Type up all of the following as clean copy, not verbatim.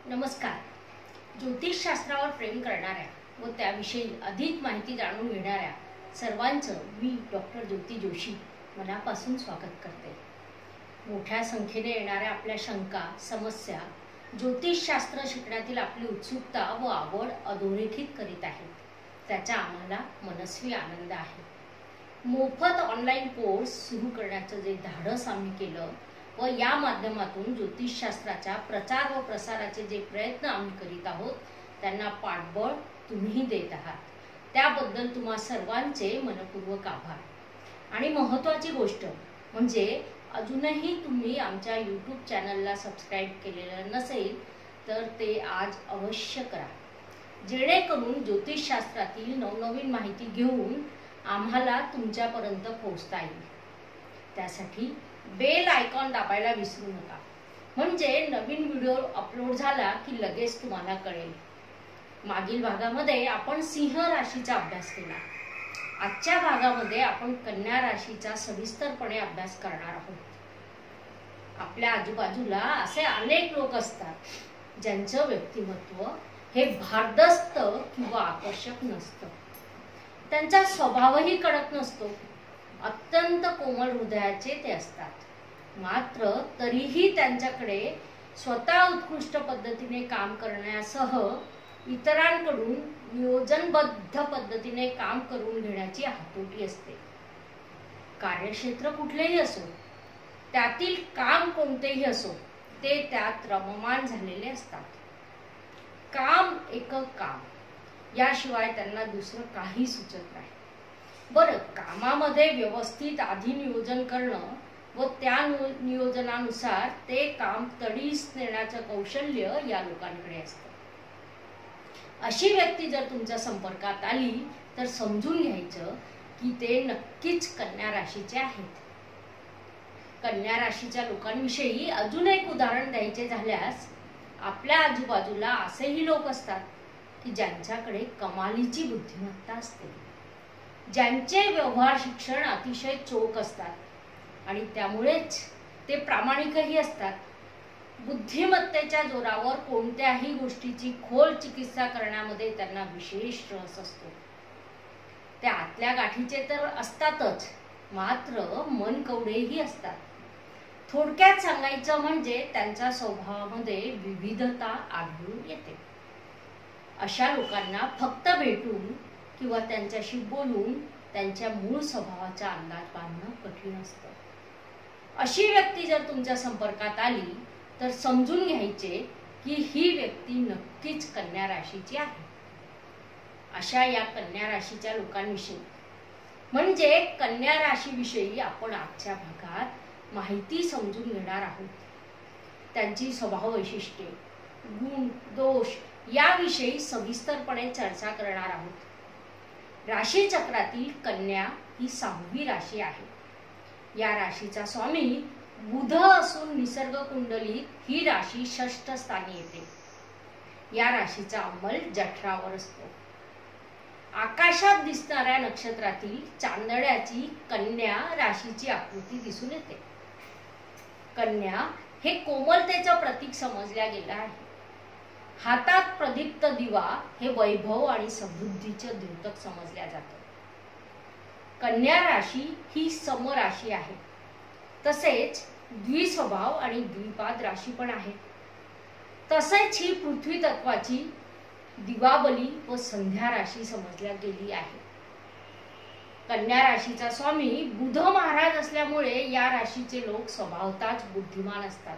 नमस्कार. ज्योतिषशास्त्रावर प्रेम करणाऱ्या व त्याविषयी अधिक माहिती जाणून घेणाऱ्या सर्वांचं मी डॉक्टर ज्योती जोशी मनापासून स्वागत करते. मोठ्या संख्येने येणाऱ्या आपल्या शंका, समस्या ज्योतिषशास्त्र शिकण्यातील आपली उत्सुकता व आवड अधोरेखित करीत आहेत. त्याचा आम्हाला मनस्वी आनंद आहे. मोफत ऑनलाईन कोर्स सुरू करण्याचं जे धाडस आम्ही केलं व या माध्यमातून ज्योतिषशास्त्राच्या प्रचार व प्रसाराचे जे प्रयत्न आम्ही करीत आहोत त्यांना पाठबळ तुम्ही देत आहात. त्याबद्दल तुम्हा सर्वांचे मनपूर्वक आभार. आणि महत्त्वाची गोष्ट म्हणजे अजूनही तुम्ही आमच्या यूट्यूब चॅनलला सबस्क्राईब केलेलं नसेल तर ते आज अवश्य करा, जेणेकरून ज्योतिषशास्त्रातील नवनवीन माहिती घेऊन आम्हाला तुमच्यापर्यंत पोहोचता येईल. त्यासाठी बेल आयकॉन दाबायला विसरू नका, म्हणजे नवीन व्हिडिओ अपलोड झाला की लगेच तुम्हाला कळेल. मागील भागामध्ये आपण सिंह राशीचा अभ्यास केला. आजच्या भागामध्ये आपण कन्या राशीचा सविस्तरपणे अभ्यास करणार आहोत. आपल्या आजूबाजूला असे अनेक लोक असतात ज्यांचं व्यक्तिमत्व हे भारदस्त किंवा आकर्षक नसतं. त्यांचा स्वभावही कडक नसतो. अत्यंत कोमल हृदयाचे ते असतात. मात्र तरीही त्यांच्याकडे स्वतः उत्कृष्ट पद्धतीने काम करण्यासह इतरांकडून नियोजनबद्ध पद्धतीने काम करून घेण्याची हातोटी असते. कार्यक्षेत्र कुठलेही असो, त्यातील काम कोणतेही असो, ते त्यात रममाण झालेले असतात. काम एकच काम, याशिवाय त्यांना दुसरं काही सुचत नाही. बरं, कामामध्ये व्यवस्थित आधी नियोजन करणं व त्या नियोजनानुसार ते काम तडीस नेण्याचं कौशल्य या लोकांकडे असतं. अशी व्यक्ती जर तुमच्या संपर्कात आली तर समजून घ्यायचं की ते नक्कीच कन्या राशीचे आहेत. कन्या राशीच्या लोकांविषयी अजून एक उदाहरण द्यायचे झाल्यास, आपल्या आजूबाजूला असेही लोक असतात की ज्यांच्याकडे कमालीची बुद्धिमत्ता असते, ज्यांचे व्यवहार शिक्षण अतिशय चोख असतात आणि त्यामुळेच ते प्रामाणिकही असतात. बुद्धिमत्तेच्या जोरावर कोणत्याही गोष्टीची खोल चिकित्सा करण्यामध्ये त्यांना विशेष रस असतो. त्या आतल्या गाठीचे तर असतातच, मात्र मनकवडेही असतात. थोडक्यात सांगायचं म्हणजे त्यांच्या स्वभावामध्ये विविधता आढळून येते. अशा लोकांना फक्त भेटून किंवा त्यांच्याशी बोलून त्यांच्या मूळ स्वभावाचा अंदाज बांधणं कठीण असतं. अशी व्यक्ती जर तुमच्या संपर्कात आली तर समजून घ्यायचे की ही व्यक्ती नक्कीच कन्या राशीची आहे. अशा या कन्या राशीच्या लोकांविषयी म्हणजे कन्या राशीविषयी आपण आजच्या भागात माहिती समजून घेणार आहोत. त्यांची स्वभाव वैशिष्ट्ये, गुण, दोष याविषयी सविस्तरपणे चर्चा करणार आहोत. राशी चक्रातील कन्या ही 6वी राशी आहे. या राशीचा स्वामी बुध असून निसर्ग कुंडलीत ही राशी 6ष्ठ स्थानी येते. या राशीचा अंमल जठरावर असतो. आकाशात दिसणाऱ्या नक्षत्रातील चांदण्याची कन्या राशीची आकृती दिसून येते. कन्या हे कोमलतेचं प्रतीक समजल्या गेलं आहे. हातात प्रदीप्त दिवा हे वैभव आणि समृद्धीचं द्योतक समजल्या जातं. कन्या राशी ही समराशी आहे. तसेच द्विस्वभाव आणि द्विपाद राशी पण आहे. तसेच ही पृथ्वी तत्वाची दिवाबली व संध्या राशी समजल्या गेली आहे. कन्या राशीचा स्वामी बुध महाराज असल्यामुळे या राशीचे लोक स्वभावतःच बुद्धिमान असतात.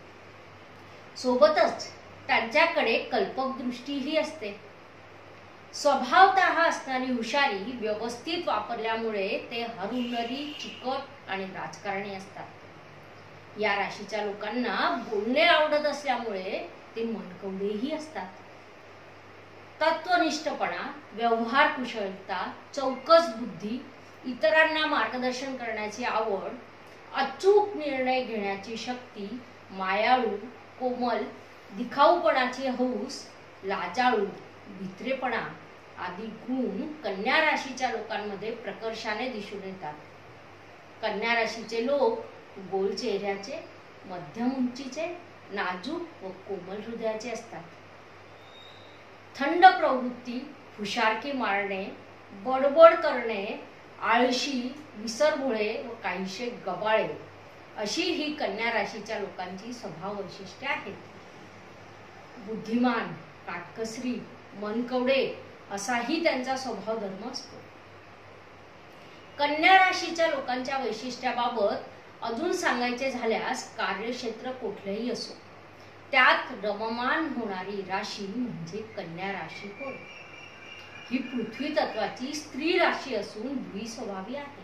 सोबतच त्यांच्याकडे कल्पक दृष्टीही असते. स्वभावतः असणारी हुशारी व्यवस्थित वापरल्यामुळे ते हरहुन्नरी, चिकट आणि राजकारणी असतात. या राशीच्या लोकांना बोलणे आवडत असल्यामुळे ते मनकवडेही असतात. तत्वनिष्ठपणा, व्यवहार कुशलता, चौकस बुद्धी, इतरांना मार्गदर्शन करण्याची आवड, अचूक निर्णय घेण्याची शक्ती, मायाळू, कोमल, दिखाऊपणाची हौस, लाजाळू, भित्रेपणा आदी गुण कन्या राशीच्या लोकांमध्ये प्रकर्षाने दिसून येतात. कन्या राशीचे लोक गोल चेहऱ्याचे, मध्यम उंचीचे, नाजूक व कोमल हृदयाचे असतात. थंड प्रवृत्ती, हुशारकी मारणे, बडबड करणे, आळशी, विसरभोळे व काहीशे गबाळे अशी ही कन्या राशीच्या लोकांची स्वभाव वैशिष्ट्ये आहेत. बुद्धिमान, काटकसरी, मनकवडे असाही त्यांचा स्वभाव धर्म असतो. कन्या राशीच्या लोकांच्या वैशिष्ट्याबाबत अजून सांगायचे झाल्यास कार्यक्षेत्र कुठलेही असो त्यात रममान होणारी राशी म्हणजे कन्या राशी होय. ही पृथ्वी तत्वाची स्त्री राशी असून द्विस्वभावी आहे.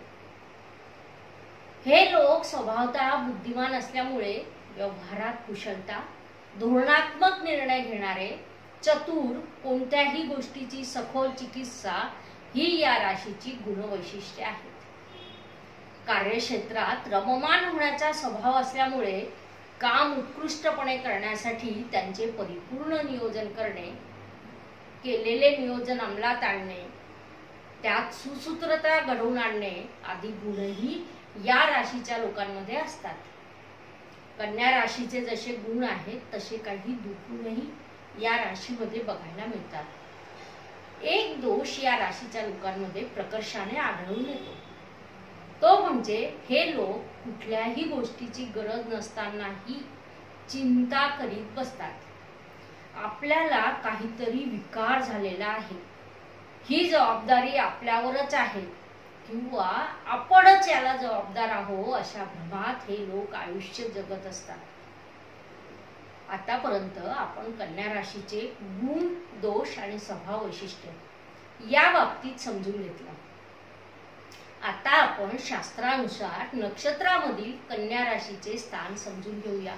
हे लोक स्वभावतः बुद्धिमान असल्यामुळे व्यवहारात कुशलता, धोरणात्मक निर्णय घेणारे, चतुर, कोणत्याही गोष्टीची सखोल चिकित्सा ही या राशीची गुणवैशिष्ट्ये आहेत. कार्यक्षेत्रात रममान होण्याचा स्वभाव असल्यामुळे काम उत्कृष्टपणे करण्यासाठी त्यांचे परिपूर्ण नियोजन करणे, केलेले नियोजन अंमलात आणणे, त्यात सुसूत्रता घडवून आणणे आदी गुणही या राशीच्या लोकांमध्ये असतात. कन्या राशीचे जसे गुण आहेत तसे काही दुर्गुणही या राशीमध्ये बघायला मिळतात. एक दोष या राशीच्या लोकांमध्ये प्रकर्षाने आढळून येतो. तो म्हणजे हे लोक कुठल्याही गोष्टीची गरज नसतानाही चिंता करीत बसतात. आपल्याला काहीतरी विकार झालेला आहे, ही जबाबदारी आपल्यावरच आहे किंवा आपणच याला जबाबदार आहोत अशा भ्रमात हे लोक आयुष्य जगत असतात. आतापर्यंत आपण कन्या राशीचे गुण, दोष आणि स्वभाव वैशिष्ट्य या बाबतीत समजून घेतलं. आता आपण शास्त्रानुसार नक्षत्रामधील कन्या राशीचे स्थान समजून घेऊया.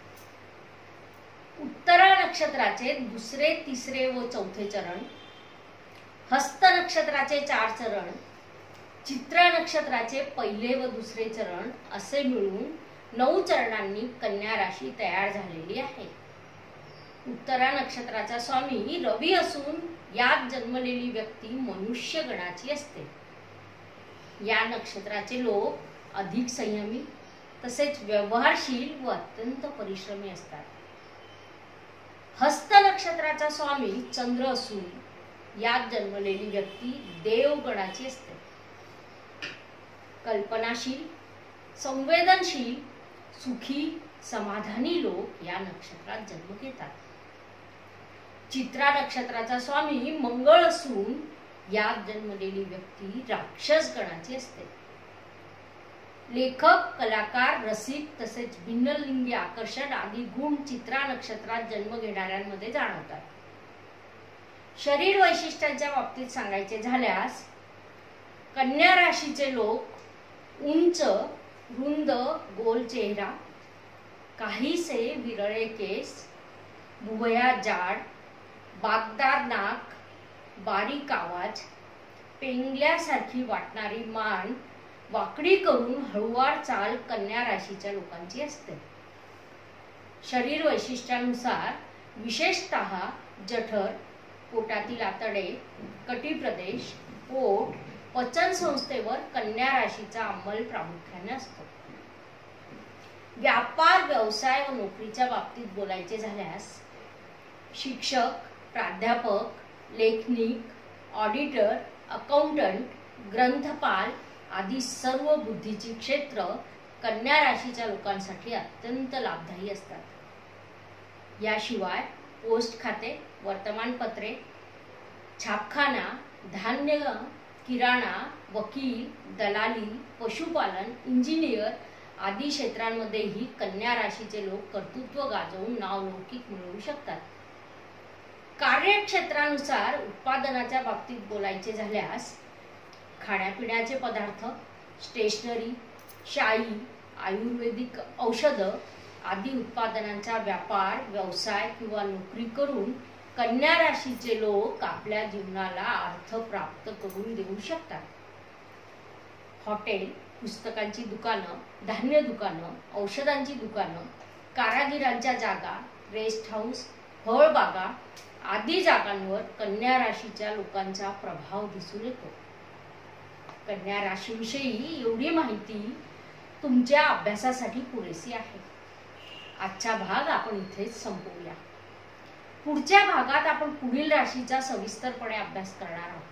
उत्तरा नक्षत्राचे दुसरे, तिसरे व चौथे चरण, हस्त नक्षत्राचे 4 चरण, चित्रा नक्षत्राचे पहिले व दुसरे चरण असे मिळून 9 चरणांनी कन्या राशी तयार झालेली आहे. उत्तरा नक्षत्राचा स्वामी रवी असून यात जन्मलेली व्यक्ती मनुष्य गणाची असते. या नक्षत्राचे लोक अधिक संयमी तसेच व्यवहारशील व अत्यंत परिश्रमी असतात. हस्त नक्षत्राचा स्वामी चंद्र असून यात जन्मलेली व्यक्ती देवगणाची असते. कल्पनाशील, संवेदनशील, सुखी, समाधानी लोक या नक्षत्रात जन्म घेतात. चित्रा नक्षत्राचा स्वामी मंगळ असून यात जन्मलेली व्यक्ती राक्षस गणाची असते. लेखक, कलाकार, रसिक तसेच भिन्नलिंगी आकर्षण आदी गुण चित्रा नक्षत्रात जन्म घेणाऱ्यांमध्ये जाणवतात. शरीर वैशिष्ट्यांच्या बाबतीत सांगायचे झाल्यास कन्या राशीचे लोक उंच, रुंद, गोल चेहरा, काहीसे विरळे केस, भुवया जाड, बाकदार नाक, बारीक आवाज, पेंगल्यासारखी वाटणारी मान वाकडी करून हळूवार चाल कन्या राशीच्या लोकांची असते. शरीर वैशिष्ट्यानुसार विशेषतः जठर, पोटातील आतडे, कटिप्रदेश, पोट, पचन संस्थेवर कन्या राशीचा अंमल प्रामुख्याने असतो. व्यापार, व्यवसाय व नोकरीच्या बाबतीत बोलायचे झाल्यास शिक्षक, प्राध्यापक, लेखनिक, ऑडिटर, अकाउंटंट, ग्रंथपाल आदी सर्व बुद्धीची क्षेत्र कन्या राशीच्या लोकांसाठी अत्यंत लाभदायी असतात. याशिवाय पोस्ट खाते, वर्तमानपत्रे, छापखाना, धान्य, किराणा, वकील, दलाली, पशुपालन, इंजिनियर आदी क्षेत्रांमध्येही कन्या राशीचे लोक कर्तृत्व गाजवून नावलौकिक मिळवू शकतात. कार्यक्षेत्रानुसार उत्पादनाच्या बाबतीत बोलायचे झाल्यास खाण्यापिण्याचे पदार्थ, स्टेशनरी, शाई, आयुर्वेदिक औषधं आदी उत्पादनांचा व्यापार, व्यवसाय किंवा नोकरी करून कन्या राशीचे लोक आपल्या जीवनाला अर्थ प्राप्त करून देऊ शकतात. हॉटेल, पुस्तकांची दुकानं, धान्य दुकानं, औषधांची दुकानं, कारागिरांच्या जागा, रेस्ट हाऊस, फळबागा आदी जागांवर कन्या राशीच्या लोकांचा प्रभाव दिसून येतो. कन्या राशीविषयी एवढी माहिती तुमच्या अभ्यासासाठी पुरेशी आहे. आजचा भाग आपण इथेच संपवूया. पुढच्या भागात आपण पुढील राशीचा सविस्तरपणे अभ्यास करणार आहोत.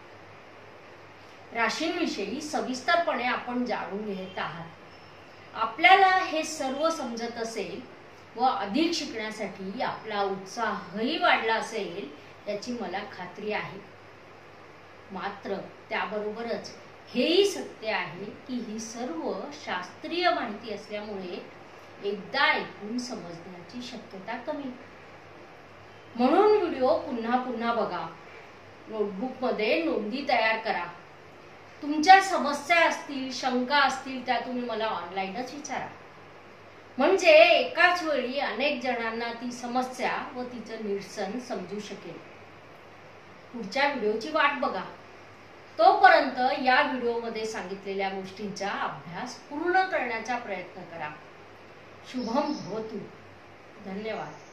राशींविषयी सविस्तरपणे आपण जाणून घेत आहात. आपल्याला हे सर्व समजत असेल व अधिक शिकण्यासाठी आपला उत्साहही वाढला असेल याची मला खात्री आहे. मात्र त्याबरोबरच हेही सत्य आहे की ही सर्व शास्त्रीय माहिती असल्यामुळे एकदा ऐकून समजण्याची शक्यता कमी. म्हणून व्हिडिओ पुन्हा पुन्हा बघा. नोटबुकमध्ये नोंदी तयार करा. तुमच्या समस्या असतील, शंका असतील त्या तुम्ही मला ऑनलाईनच विचारा. म्हणजे एकाच वेळी अनेक जणांना ती समस्या व तिचं निरसन समजू शकेल. पुढच्या व्हिडिओची वाट बघा. तोपर्यंत या व्हिडिओमध्ये सांगितलेल्या गोष्टींचा अभ्यास पूर्ण करण्याचा प्रयत्न करा. शुभम भवतु. धन्यवाद.